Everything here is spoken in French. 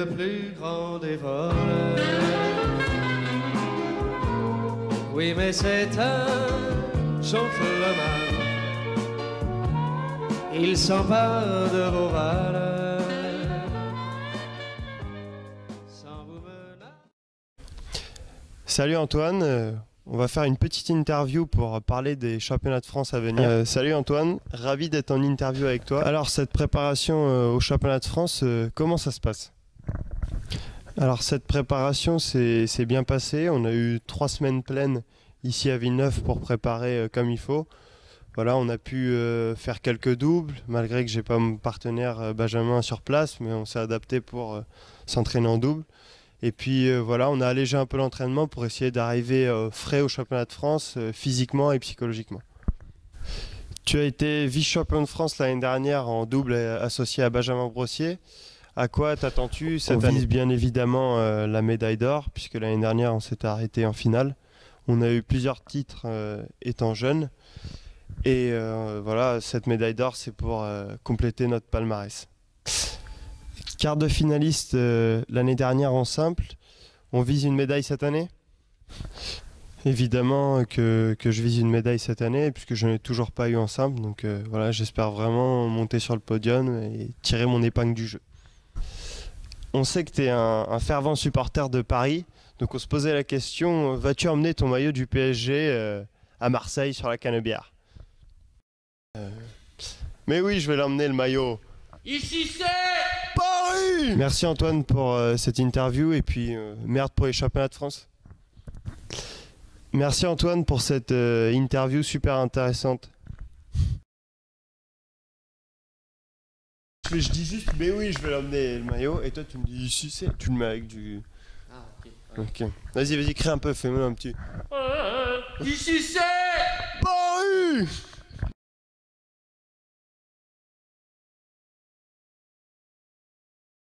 le plus grand des voleurs. Oui, mais c'est un gentleman. Il s'empare de vos valeurs. Sans vous menacer. Salut Antoine, on va faire une petite interview pour parler des championnats de France à venir. Salut Antoine, ravi d'être en interview avec toi. Alors cette préparation au championnat de France, comment ça se passe? Alors cette préparation s'est bien passée, on a eu 3 semaines pleines ici à Villeneuve pour préparer comme il faut. Voilà, on a pu faire quelques doubles, malgré que j'ai pas mon partenaire Benjamin sur place, mais on s'est adapté pour s'entraîner en double. Et puis voilà, on a allégé un peu l'entraînement pour essayer d'arriver frais au championnat de France, physiquement et psychologiquement. Tu as été vice-champion de France l'année dernière en double associé à Benjamin Brossier. À quoi t'attends-tu cette année? On vise bien évidemment la médaille d'or, puisque l'année dernière on s'était arrêté en finale. On a eu plusieurs titres étant jeune. Et voilà, cette médaille d'or, c'est pour compléter notre palmarès. Quart de finaliste l'année dernière en simple. On vise une médaille cette année? Évidemment que je vise une médaille cette année, puisque je n'ai toujours pas eu en simple. Donc voilà, j'espère vraiment monter sur le podium et tirer mon épingle du jeu. On sait que tu es un fervent supporter de Paris. Donc on se posait la question, vas-tu emmener ton maillot du PSG à Marseille sur la Canebière? Mais oui, je vais l'emmener le maillot. Ici c'est Paris! Merci Antoine pour cette interview et puis merde pour les championnats de France. Merci Antoine pour cette interview super intéressante. Mais je dis juste, mais oui, je vais l'emmener le maillot et toi tu me dis ici c'est, tu le mets avec du... Ah, ok. Vas-y, crée un peu, fais-moi un petit... ici c'est Paris!